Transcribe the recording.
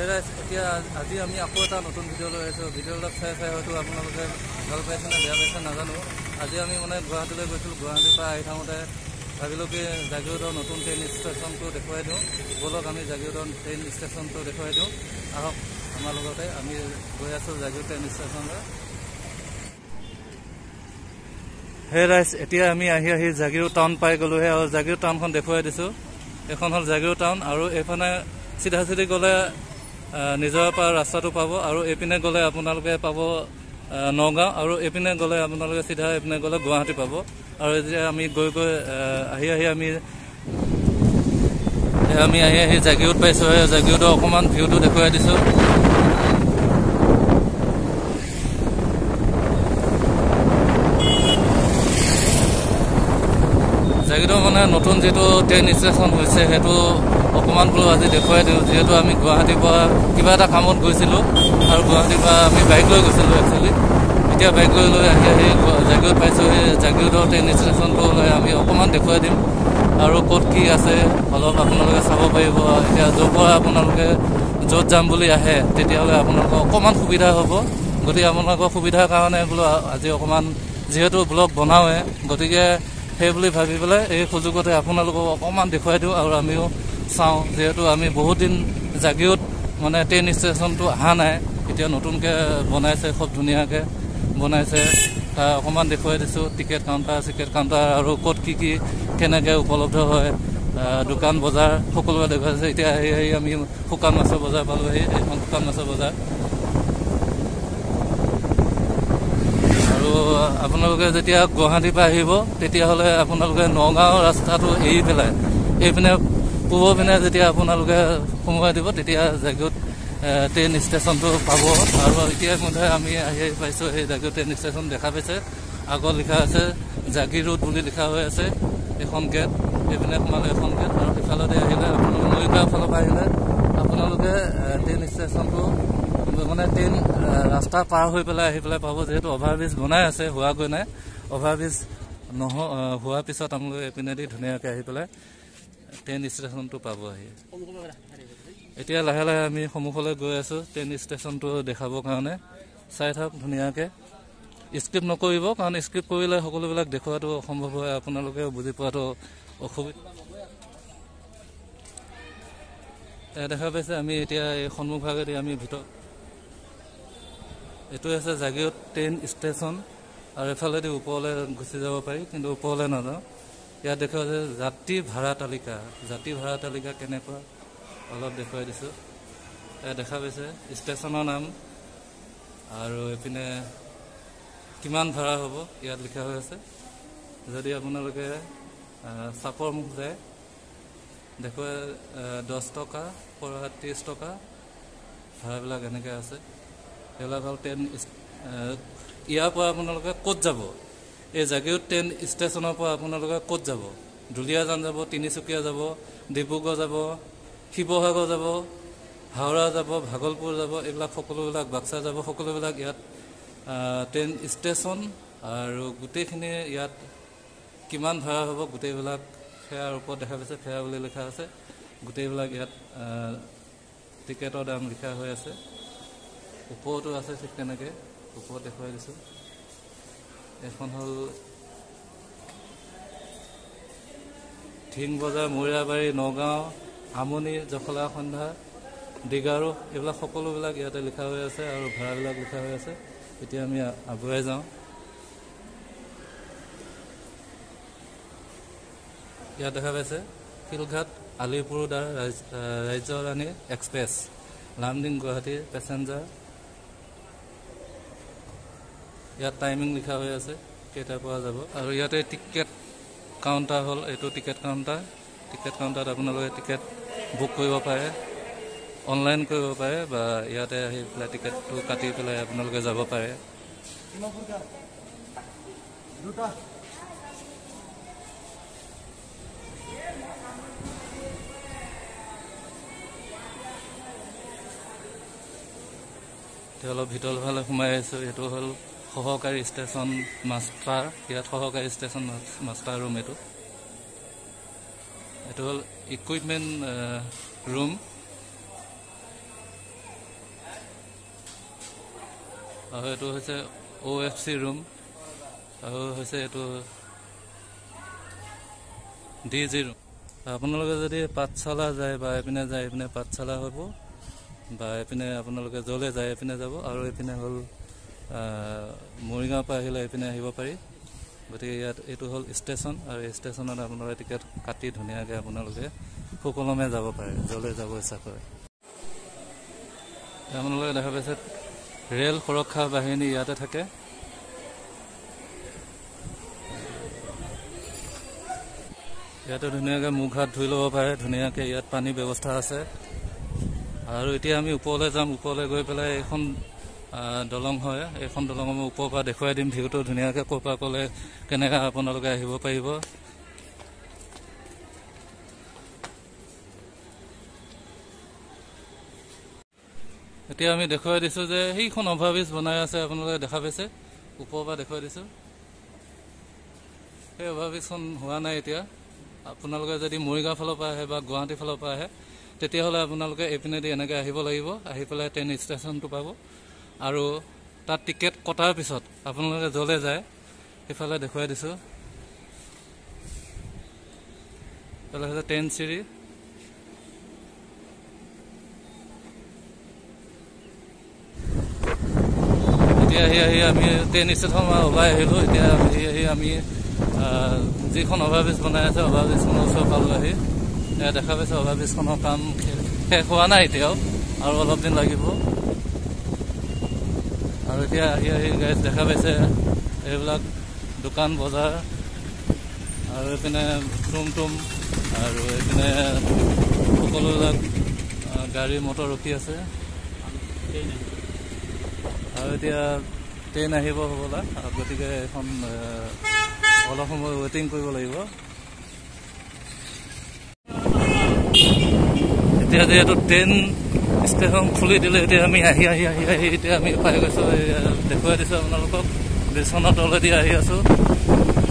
এতিয়া আজি আমি আকৌ এটা নতুন ভিডিঅ' লৈ আহিছোঁ। ভিডিঅ'বিলাক চাই হয়তো আপোনালোকে ভাল পাইছে নে বেয়া পাইছে নাজানো। আজি আমি গুৱাহাটীলৈ গৈছিলোঁ। গুৱাহাটীৰ পৰা আহি থাকোঁতে ভাবিলোঁ কি জাগিৰোডৰ নতুন ট্ৰেইন ষ্টেচনটো দেখুৱাই দিওঁ। ব'লক আমি জাগিৰোডৰ ট্ৰেইন ষ্টেচনটো দেখুৱাই দিওঁ। আহক আমাৰ লগতে। আমি গৈ আছোঁ জাগিৰোড ট্ৰেইন ষ্টেচনলৈ। ৰাইজ এতিয়া আমি আহি জাগিৰোড টাউন পাই গ'লোহে আৰু জাগিৰোড টাউনখন দেখুৱাই দিছোঁ। এখন হ'ল জাগিৰোড টাউন আৰু এইফালে চিধা গ'লে নিজৰ পৰা ৰাস্তাটো পাব আৰু এইপিনে গ'লে আপোনালোকে পাব নগাঁও আৰু এইপিনে গ'লে আপোনালোকে চিধা এইপিনে গ'লে গুৱাহাটী পাব। আৰু এতিয়া আমি গৈ আহি জাগিৰোড পাইছোঁ। জাগিৰোডৰ অকণমান ভিউটো দেখুৱাই দিছোঁ। জাগিৰোডৰ নতুন যিটো ট্ৰেইন ষ্টেচন হৈছে সেইটো অকণমান বোলো আজি দেখুৱাই দিওঁ। যিহেতু আমি গুৱাহাটীৰ পৰা কিবা এটা কামত গৈছিলোঁ আৰু গুৱাহাটীৰ পৰা আমি বাইক লৈ গৈছিলোঁ একচুৱেলি। এতিয়া বাইক লৈ আহি জাগিৰোড পাইছোঁ। সেই জাগিৰোডৰ ট্ৰেইন ষ্টেচনটোলৈ আমি অকণমান দেখুৱাই দিম আৰু ক'ত কি আছে অলপ আপোনালোকে চাব পাৰিব। এতিয়া য'ৰ পৰা আপোনালোকে য'ত যাম বুলি আহে তেতিয়াহ'লে আপোনালোকৰ অকণমান সুবিধা হ'ব। গতিকে আপোনালোকৰ সুবিধাৰ কাৰণে বোলো আজি অকণমান যিহেতু ব্লগ বনাওঁৱে, গতিকে সেই বুলি ভাবি পেলাই এই সুযোগতে আপোনালোকক অকণমান দেখুৱাই দিওঁ আৰু আমিও চাওঁ। যিহেতু আমি বহুত দিন জাগিৰোড ট্ৰেইন ষ্টেচনটো অহা নাই, এতিয়া নতুনকৈ বনাইছে, খুব ধুনীয়াকৈ বনাইছে। তাৰ অকণমান দেখুৱাই দিছোঁ। টিকেট কাউণ্টাৰ আৰু ক'ত কি কেনেকৈ উপলব্ধ হয়, দোকান বজাৰ সকলোৱে দেখুৱাইছে। এতিয়া আহি আমি শুকান মাছৰ বজাৰ পালোঁহি। এইখন শুকান মাছৰ বজাৰ। আৰু আপোনালোকে যেতিয়া গুৱাহাটীৰ পৰা আহিব তেতিয়াহ'লে আপোনালোকে নগাঁও ৰাস্তাটো এৰি পেলাই এইপিনে পূবৰ পিনে যেতিয়া আপোনালোকে সোমোৱাই দিব তেতিয়া জাগিৰোড ট্ৰেইন ষ্টেচনটো পাব। আৰু ইতিমধ্যে আমি আহি পাইছোঁ। সেই জাগিৰোড ট্ৰেইন ষ্টেচন দেখা পাইছে। আগত লিখা আছে জাগিৰোড বুলি লিখা হৈ আছে। এখন গেট, এইপিনে সোমালে এখন গেট আৰু সিফালতে আহিলে আপোনালোকে মৰিগাঁও ফালৰ পৰা আহিলে আপোনালোকে ট্ৰেইন ষ্টেচনটো ট্ৰেইন ৰাস্তা পাৰ হৈ পেলাই আহি পেলাই পাব। যিহেতু অভাৰব্ৰিজ বনাই আছে, হোৱাগৈ নাই। অভাৰব্ৰিজ হোৱাৰ পিছত আপোনালোকে এইপিনেদি ধুনীয়াকৈ আহি পেলাই ট্ৰেইন ষ্টেচনটো পাব। আহি এতিয়া লাহে আমি সন্মুখলৈ গৈ আছোঁ ট্ৰেইন ষ্টেচনটো দেখাবৰ কাৰণে। চাই থাকক ধুনীয়াকৈ। স্কিপ নকৰিব, কাৰণ স্কিপ কৰিলে সকলোবিলাক দেখুৱাটো অসম্ভৱ হয়। আপোনালোকে বুজি পোৱাটো অসুবিধা। দেখা পাইছে আমি এতিয়া এই সন্মুখভাগেদি আমি ভিতৰত। এইটো হৈছে জাগিৰোড ট্ৰেইন ষ্টেচন আৰু এফালেদি ওপৰলৈ গুচি যাব পাৰি, কিন্তু ওপৰলৈ নাযাওঁ। ইয়াত দেখুওৱা যে যাত্ৰী ভাড়া তালিকা কেনেকুৱা অলপ দেখুৱাই দিছোঁ। ইয়াত দেখা পাইছে ষ্টেচনৰ নাম আৰু এইপিনে কিমান ভাড়া হ'ব ইয়াত লিখা হৈ আছে। যদি আপোনালোকে চাপৰ মুখ যায় দেখুৱাই 10 টকা পৰা 30 টকা ভাড়াবিলাক এনেকৈ আছে। সেইবিলাক হ'ল ট্ৰেইন। ইয়াৰ পৰা আপোনালোকে ক'ত যাব, এই জাগিৰোড ট্ৰেইন ষ্টেচনৰ পৰা আপোনালোকে ক'ত যাব? দুলীয়াজান যাব, তিনিচুকীয়া যাব, ডিব্ৰুগড় যাব, শিৱসাগৰ যাব, হাওৰা যাব, ভাগলপুৰ যাব, এইবিলাক সকলোবিলাক বাক্সা যাব, সকলোবিলাক ইয়াত ট্ৰেইন ষ্টেচন। আৰু গোটেইখিনি ইয়াত কিমান ভাড়া হ'ব গোটেইবিলাক ফেয়াৰ ওপৰত দেখা পাইছে। ফেয়াৰ বুলি লিখা আছে। গোটেইবিলাক ইয়াত টিকেটৰ দাম লিখা হৈ আছে। ওপৰতো আছে ঠিক তেনেকৈ, ওপৰত দেখুৱাই দিছোঁ। এখন হ'ল ঢিং বজাৰ, মৰিয়াবাৰী, নগাঁও, আমনি, জখলা সন্ধ্যা, ডিগাৰু, এইবিলাক সকলোবিলাক ইয়াতে লিখা হৈ আছে আৰু ভাড়াবিলাক লিখা হৈ আছে। এতিয়া আমি আগুৱাই যাওঁ। ইয়াত দেখা পাইছে শিলঘাট আলিপুৰদাৰ ৰাজ্যৰাণী এক্সপ্ৰেছ, লামডিং গুৱাহাটী পেচেঞ্জাৰ। ইয়াত টাইমিং লিখা হৈ আছে কেইটাৰ পৰা যাব। আৰু ইয়াতে টিকেট কাউণ্টাৰ হ'ল, এইটো টিকেট কাউণ্টাৰত আপোনালোকে টিকেট বুক কৰিব পাৰে, অনলাইন কৰিব পাৰে বা ইয়াতে আহি পেলাই টিকেটটো কাটি পেলাই আপোনালোকে যাব পাৰে। এতিয়া অলপ ভিতৰৰ ফালে সোমাই আহিছোঁ। এইটো হ'ল সহকাৰী ষ্টেচন মাষ্টাৰ। ইয়াত সহকাৰী ষ্টেচন মাষ্টাৰ ৰুম। এইটো হ'ল ইকুইপমেণ্ট ৰুম। আৰু এইটো হৈছে OFC ৰুম আৰু হৈছে এইটো DG ৰুম। আপোনালোকে যদি পাঠশালা যায় বা এইপিনে যায় এইপিনে পাঠশালা হ'ব বা এইপিনে আপোনালোকে য'লে যায় এইপিনে যাব আৰু এইপিনে হ'ল মৰিগাঁৱৰ পৰা আহিলে এইপিনে আহিব পাৰি। গতিকে ইয়াত এইটো হ'ল ষ্টেচন আৰু এই ষ্টেচনত আপোনালোকে টিকেট কাটি ধুনীয়াকৈ আপোনালোকে সুকলমে যাব পাৰে য'লৈ যাব ইচ্ছা কৰে। আপোনালোকে দেখা পাইছে ৰেল সুৰক্ষা বাহিনী ইয়াতে থাকে। ইয়াতে ধুনীয়াকৈ মুখ হাত ধুই ল'ব পাৰে, ধুনীয়াকৈ ইয়াত পানীৰ ব্যৱস্থা আছে। আৰু এতিয়া আমি ওপৰলৈ যাম, ওপৰলৈ গৈ পেলাই এইখন দলং হয়, এইখন দলং আমি ওপৰৰ পৰা দেখুৱাই দিম ভিউটো ধুনীয়াকৈ ক'ৰ পৰা ক'লে কেনেকৈ আপোনালোকে আহিব পাৰিব। এতিয়া আমি দেখুৱাই দিছোঁ যে সেইখন অভাৰব্ৰিজ বনাই আছে, আপোনালোকে দেখা পাইছে, ওপৰৰ পৰা দেখুৱাই দিছোঁ। সেই অভাৰব্ৰিজখন হোৱা নাই এতিয়া। আপোনালোকে যদি মৰিগাঁও ফালৰ পৰা আহে বা গুৱাহাটী ফালৰ পৰা আহে তেতিয়াহ'লে আপোনালোকে এইপিনেদি এনেকৈ আহিব লাগিব, আহি পেলাই ট্ৰেইন ষ্টেচনটো পাব। আৰু তাত টিকেট কটাৰ পিছত আপোনালোকে য'লৈ যায় সেইফালে দেখুৱাই দিছোঁ। এইফালে হৈছে ট্ৰেইন চিৰি। এতিয়া আহি আমি ট্ৰেইন ষ্টেচনৰ পৰা ওলাই আহিলোঁ। এতিয়া আহি আমি যিখন অভাৰব্ৰিজ বনাই আছে অভাৰব্ৰিজখনৰ ওচৰ পালোঁ আহি। দেখা পাইছে অভাৰব্ৰিজখনৰ কাম শেষ হোৱা নাই এতিয়াও, আৰু অলপ দিন লাগিব। আৰু এতিয়া আহি গাড়ীত দেখা পাইছে এইবিলাক দোকান বজাৰ আৰু এইপিনে টুম আৰু এইপিনে সকলোবিলাক গাড়ী মটৰ ৰখি আছে। আৰু এতিয়া ট্ৰেইন আহিব হ'বলা, গতিকে এখন অলপ সময় ৱেইটিং কৰিব লাগিব। এতিয়া যিহেতু ট্ৰেইন ষ্টেচন খুলি দিলে, এতিয়া আমি আহি এতিয়া আমি পাই গৈছোঁ। দেখুৱাই দিছোঁ আপোনালোকক, ব্ৰিজখনৰ তলেদি আহি আছোঁ।